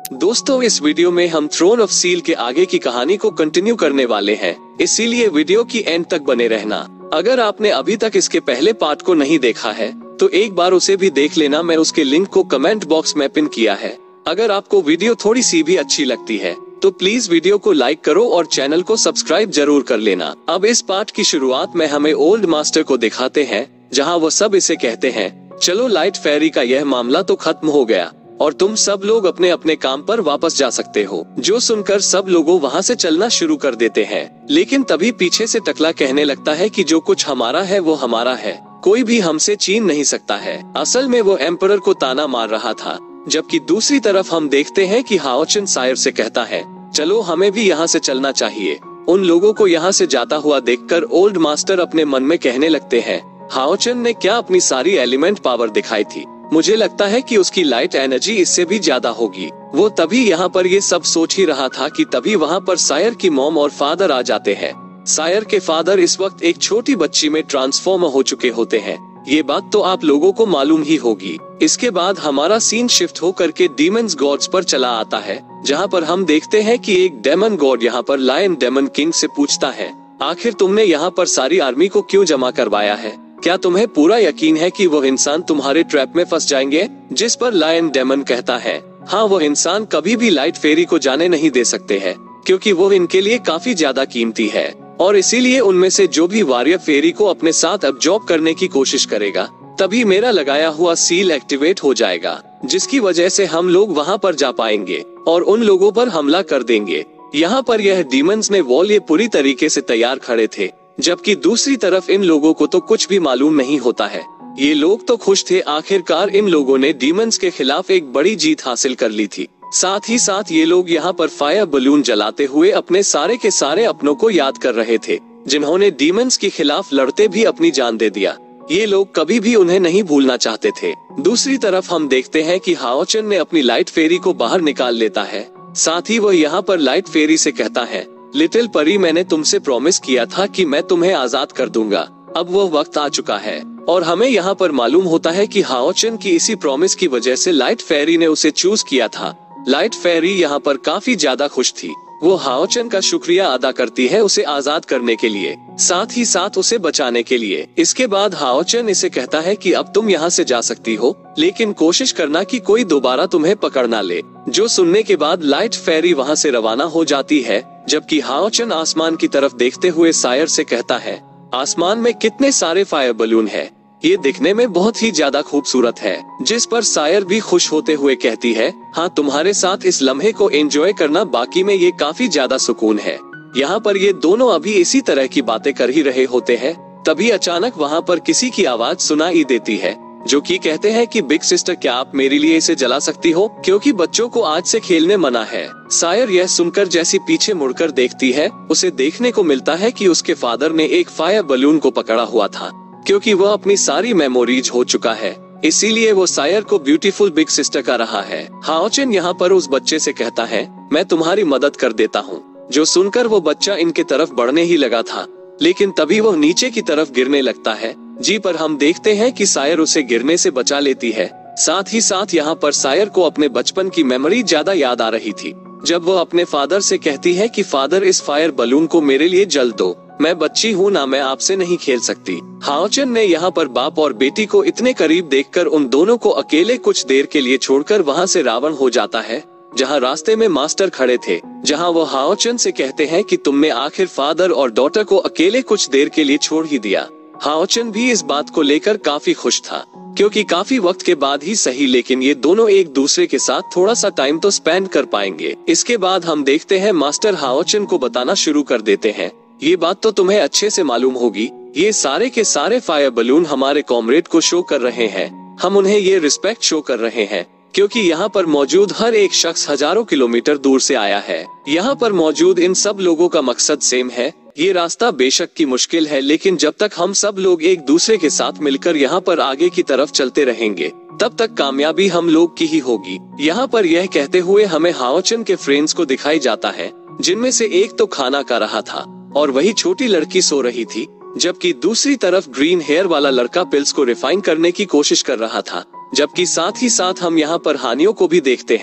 दोस्तों, इस वीडियो में हम थ्रोन ऑफ सील के आगे की कहानी को कंटिन्यू करने वाले हैं, इसीलिए वीडियो की एंड तक बने रहना। अगर आपने अभी तक इसके पहले पार्ट को नहीं देखा है तो एक बार उसे भी देख लेना। मैं उसके लिंक को कमेंट बॉक्स में पिन किया है। अगर आपको वीडियो थोड़ी सी भी अच्छी लगती है तो प्लीज वीडियो को लाइक करो और चैनल को सब्सक्राइब जरूर कर लेना। अब इस पार्ट की शुरुआत में हमें ओल्ड मास्टर को दिखाते हैं, जहाँ वो सब इसे कहते हैं, चलो लाइट फेरी का यह मामला तो खत्म हो गया और तुम सब लोग अपने अपने काम पर वापस जा सकते हो। जो सुनकर सब लोगों वहाँ से चलना शुरू कर देते हैं, लेकिन तभी पीछे से टकला कहने लगता है कि जो कुछ हमारा है वो हमारा है, कोई भी हमसे छीन नहीं सकता है। असल में वो एम्परर को ताना मार रहा था, जबकि दूसरी तरफ हम देखते हैं कि हाओचन सायर से कहता है, चलो हमें भी यहाँ से चलना चाहिए। उन लोगों को यहाँ से जाता हुआ देखकर ओल्ड मास्टर अपने मन में कहने लगते हैं, हाओचन ने क्या अपनी सारी एलिमेंट पावर दिखाई थी? मुझे लगता है कि उसकी लाइट एनर्जी इससे भी ज्यादा होगी। वो तभी यहाँ पर ये सब सोच ही रहा था कि तभी वहाँ पर सायर की मॉम और फादर आ जाते हैं। सायर के फादर इस वक्त एक छोटी बच्ची में ट्रांसफॉर्म हो चुके होते हैं। ये बात तो आप लोगों को मालूम ही होगी। इसके बाद हमारा सीन शिफ्ट होकर के डीमंस गॉड्स पर चला आता है, जहाँ पर हम देखते हैं कि एक डेमन गॉड यहाँ पर लायन डेमन किंग से पूछता है, आखिर तुमने यहाँ पर सारी आर्मी को क्यों जमा करवाया है? क्या तुम्हें पूरा यकीन है कि वो इंसान तुम्हारे ट्रैप में फंस जाएंगे? जिस पर लायन डेमन कहता है, हाँ, वो इंसान कभी भी लाइट फेरी को जाने नहीं दे सकते हैं, क्योंकि वो इनके लिए काफी ज्यादा कीमती है और इसीलिए उनमें से जो भी वॉरियर फेरी को अपने साथ अब्जॉर्ब करने की कोशिश करेगा, तभी मेरा लगाया हुआ सील एक्टिवेट हो जाएगा, जिसकी वजह से हम लोग वहाँ पर जा पाएंगे और उन लोगों पर हमला कर देंगे। यहाँ पर यह डीमंस ने वॉल ये पूरी तरीके से तैयार खड़े थे, जबकि दूसरी तरफ इन लोगों को तो कुछ भी मालूम नहीं होता है। ये लोग तो खुश थे, आखिरकार इन लोगों ने डीमंस के खिलाफ एक बड़ी जीत हासिल कर ली थी। साथ ही साथ ये लोग यहाँ पर फायर बलून जलाते हुए अपने सारे के सारे अपनों को याद कर रहे थे, जिन्होंने डीमंस के खिलाफ लड़ते भी अपनी जान दे दिया। ये लोग कभी भी उन्हें नहीं भूलना चाहते थे। दूसरी तरफ हम देखते हैं कि हाओचन ने अपनी लाइट फेरी को बाहर निकाल लेता है। साथ ही वह यहाँ पर लाइट फेरी से कहता है, लिटिल परी, मैंने तुमसे प्रॉमिस किया था कि मैं तुम्हें आजाद कर दूंगा। अब वो वक्त आ चुका है और हमें यहाँ पर मालूम होता है कि हाओचन की इसी प्रॉमिस की वजह से लाइट फेरी ने उसे चूज किया था। लाइट फेरी यहाँ पर काफी ज्यादा खुश थी। वो हाओचन का शुक्रिया अदा करती है उसे आजाद करने के लिए, साथ ही साथ उसे बचाने के लिए। इसके बाद हाओचन इसे कहता है कि अब तुम यहाँ से जा सकती हो, लेकिन कोशिश करना कि कोई दोबारा तुम्हें पकड़ ना ले। जो सुनने के बाद लाइट फेरी वहाँ से रवाना हो जाती है, जबकि हाओचन आसमान की तरफ देखते हुए सायर से कहता है, आसमान में कितने सारे फायर बलून है, ये दिखने में बहुत ही ज्यादा खूबसूरत है। जिस पर सायर भी खुश होते हुए कहती है, हाँ, तुम्हारे साथ इस लम्हे को एंजॉय करना बाकी में ये काफी ज्यादा सुकून है। यहाँ पर ये दोनों अभी इसी तरह की बातें कर ही रहे होते हैं, तभी अचानक वहाँ पर किसी की आवाज सुनाई देती है, जो कि कहते हैं कि बिग सिस्टर, क्या आप मेरे लिए इसे जला सकती हो, क्योंकि बच्चों को आज से खेलने मना है। सायर यह सुनकर जैसी पीछे मुड़कर देखती है, उसे देखने को मिलता है कि उसके फादर ने एक फायर बलून को पकड़ा हुआ था, क्योंकि वह अपनी सारी मेमोरीज हो चुका है, इसीलिए वो सायर को ब्यूटीफुल बिग सिस्टर का रहा है। हाओचन यहाँ पर उस बच्चे से कहता है, मैं तुम्हारी मदद कर देता हूँ। जो सुनकर वो बच्चा इनके तरफ बढ़ने ही लगा था, लेकिन तभी वह नीचे की तरफ गिरने लगता है। जी पर हम देखते हैं कि सायर उसे गिरने से बचा लेती है। साथ ही साथ यहाँ पर सायर को अपने बचपन की मेमोरी ज्यादा याद आ रही थी, जब वह अपने फादर से कहती है कि फादर, इस फायर बलून को मेरे लिए जल दो, मैं बच्ची हूँ ना, मैं आपसे नहीं खेल सकती। हाओचन ने यहाँ पर बाप और बेटी को इतने करीब देखकर उन दोनों को अकेले कुछ देर के लिए छोड़कर वहाँ से रावण हो जाता है, जहाँ रास्ते में मास्टर खड़े थे, जहाँ वो हाओचन से कहते हैं कि तुमने आखिर फादर और डॉटर को अकेले कुछ देर के लिए छोड़ ही दिया। हाओचन भी इस बात को लेकर काफी खुश था, क्योंकि काफी वक्त के बाद ही सही, लेकिन ये दोनों एक दूसरे के साथ थोड़ा सा टाइम तो स्पेंड कर पाएंगे। इसके बाद हम देखते हैं मास्टर हाओचन को बताना शुरू कर देते हैं, ये बात तो तुम्हें अच्छे से मालूम होगी, ये सारे के सारे फायर बलून हमारे कॉमरेड को शो कर रहे हैं। हम उन्हें ये रिस्पेक्ट शो कर रहे हैं, क्योंकि यहाँ पर मौजूद हर एक शख्स हजारों किलोमीटर दूर से आया है। यहाँ पर मौजूद इन सब लोगों का मकसद सेम है। ये रास्ता बेशक की मुश्किल है, लेकिन जब तक हम सब लोग एक दूसरे के साथ मिलकर यहाँ पर आगे की तरफ चलते रहेंगे, तब तक कामयाबी हम लोग की ही होगी। यहाँ पर यह कहते हुए हमें हाओचन के फ्रेंड्स को दिखाई जाता है, जिनमें से एक तो खाना खा रहा था और वही छोटी लड़की सो रही थी, जबकि दूसरी तरफ ग्रीन हेयर वाला लड़का पिल्स को रिफाइन करने की कोशिश कर रहा था। जबकि साथ ही साथ हम यहाँ पर हानियों को भी देखते हैं।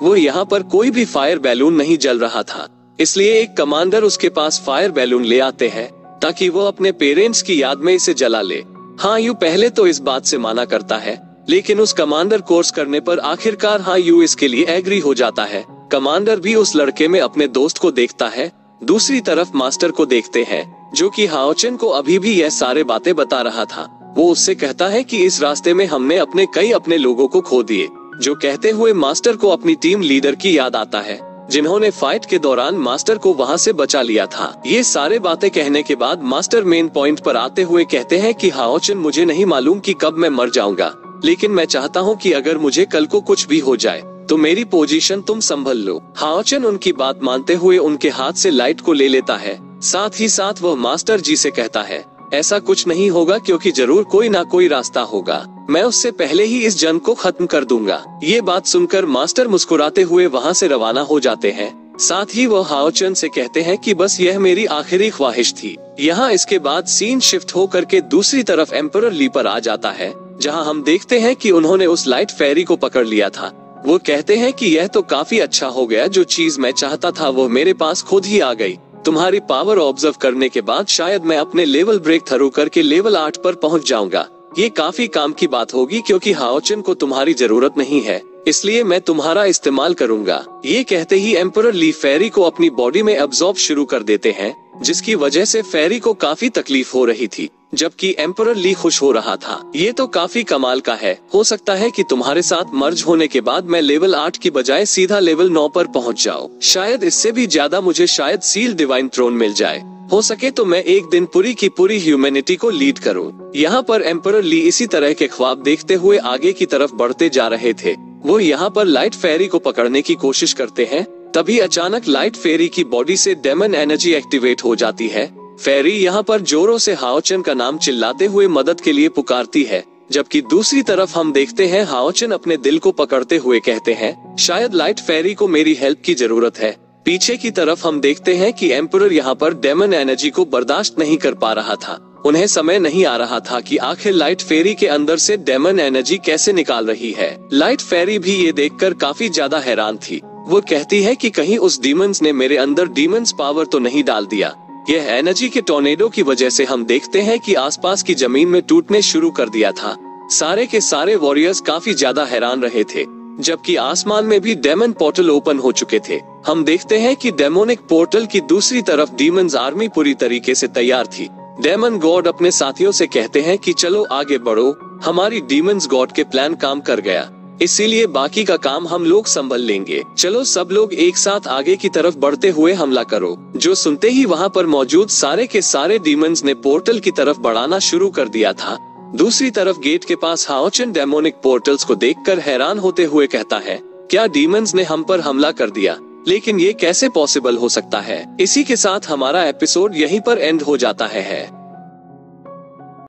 वो यहाँ पर कोई भी फायर बैलून नहीं जल रहा था, इसलिए एक कमांडर उसके पास फायर बैलून ले आते हैं ताकि वो अपने पेरेंट्स की याद में इसे जला ले। हाँ यू पहले तो इस बात से माना करता है, लेकिन उस कमांडर कोर्स करने पर आखिरकार हाँ यू इसके लिए एग्री हो जाता है। कमांडर भी उस लड़के में अपने दोस्त को देखता है। दूसरी तरफ मास्टर को देखते हैं, जो कि हाओचन को अभी भी यह सारे बातें बता रहा था। वो उससे कहता है कि इस रास्ते में हमने अपने लोगों को खो दिए, जो कहते हुए मास्टर को अपनी टीम लीडर की याद आता है, जिन्होंने फाइट के दौरान मास्टर को वहां से बचा लिया था। ये सारे बातें कहने के बाद मास्टर मेन पॉइंट पर आते हुए कहते हैं कि हाओचन मुझे नहीं मालूम कि कब मैं मर जाऊंगा, लेकिन मैं चाहता हूँ कि अगर मुझे कल को कुछ भी हो जाए तो मेरी पोजीशन तुम संभल लो। हाओचन उनकी बात मानते हुए उनके हाथ से लाइट को ले लेता है। साथ ही साथ वह मास्टर जी से कहता है ऐसा कुछ नहीं होगा, क्योंकि जरूर कोई ना कोई रास्ता होगा, मैं उससे पहले ही इस जंग को खत्म कर दूंगा। ये बात सुनकर मास्टर मुस्कुराते हुए वहाँ से रवाना हो जाते हैं। साथ ही वो हाओचन से कहते हैं कि बस यह मेरी आखिरी ख्वाहिश थी। यहाँ इसके बाद सीन शिफ्ट होकर के दूसरी तरफ एम्परर ली पर आ जाता है, जहाँ हम देखते हैं कि उन्होंने उस लाइट फेरी को पकड़ लिया था। वो कहते हैं कि यह तो काफी अच्छा हो गया, जो चीज मैं चाहता था वो मेरे पास खुद ही आ गई। तुम्हारी पावर ऑब्जर्व करने के बाद शायद मैं अपने लेवल ब्रेक थ्रू करके लेवल 8 पर पहुंच जाऊंगा। ये काफी काम की बात होगी, क्योंकि हाओचन को तुम्हारी जरूरत नहीं है, इसलिए मैं तुम्हारा इस्तेमाल करूंगा। ये कहते ही एम्परर ली फेरी को अपनी बॉडी में अब्सॉर्ब शुरू कर देते हैं, जिसकी वजह से फेरी को काफी तकलीफ हो रही थी, जबकि एम्परर ली खुश हो रहा था। ये तो काफी कमाल का है। हो सकता है कि तुम्हारे साथ मर्ज होने के बाद मैं लेवल 8 की बजाय सीधा लेवल 9 पर पहुंच जाऊं। शायद इससे भी ज्यादा मुझे शायद सील डिवाइन थ्रोन मिल जाए। हो सके तो मैं एक दिन पूरी की पूरी ह्यूमैनिटी को लीड करूं। यहाँ पर एम्परर ली इसी तरह के ख्वाब देखते हुए आगे की तरफ बढ़ते जा रहे थे। वो यहाँ पर लाइट फेरी को पकड़ने की कोशिश करते हैं, तभी अचानक लाइट फेरी की बॉडी से डेमन एनर्जी एक्टिवेट हो जाती है। फेरी यहाँ पर जोरों से हाओचन का नाम चिल्लाते हुए मदद के लिए पुकारती है, जबकि दूसरी तरफ हम देखते हैं हाओचन अपने दिल को पकड़ते हुए कहते हैं शायद लाइट फेरी को मेरी हेल्प की जरूरत है। पीछे की तरफ हम देखते हैं कि एम्परर यहाँ पर डेमन एनर्जी को बर्दाश्त नहीं कर पा रहा था। उन्हें समय नहीं आ रहा था कि आखिर लाइट फेरी के अंदर से डेमन एनर्जी कैसे निकाल रही है। लाइट फेरी भी ये देखकर काफी ज्यादा हैरान थी। वो कहती है कि कहीं उस डीमंस ने मेरे अंदर डीमंस पावर तो नहीं डाल दिया। यह एनर्जी के टॉर्नेडो की वजह से हम देखते हैं कि आसपास की जमीन में टूटने शुरू कर दिया था। सारे के सारे वॉरियर्स काफी ज्यादा हैरान रहे थे, जबकि आसमान में भी डेमन पोर्टल ओपन हो चुके थे। हम देखते हैं कि डेमोनिक पोर्टल की दूसरी तरफ डीमंस आर्मी पूरी तरीके से तैयार थी। डेमन गॉड अपने साथियों से कहते हैं कि चलो आगे बढ़ो, हमारी डीमंस गॉड के प्लान काम कर गया, इसीलिए बाकी का काम हम लोग संभल लेंगे। चलो सब लोग एक साथ आगे की तरफ बढ़ते हुए हमला करो। जो सुनते ही वहाँ पर मौजूद सारे के सारे डीमंस ने पोर्टल की तरफ बढ़ाना शुरू कर दिया था। दूसरी तरफ गेट के पास हाओचन डेमोनिक पोर्टल्स को देखकर हैरान होते हुए कहता है क्या डीमंस ने हम पर हमला कर दिया, लेकिन ये कैसे पॉसिबल हो सकता है। इसी के साथ हमारा एपिसोड यहीं पर एंड हो जाता है।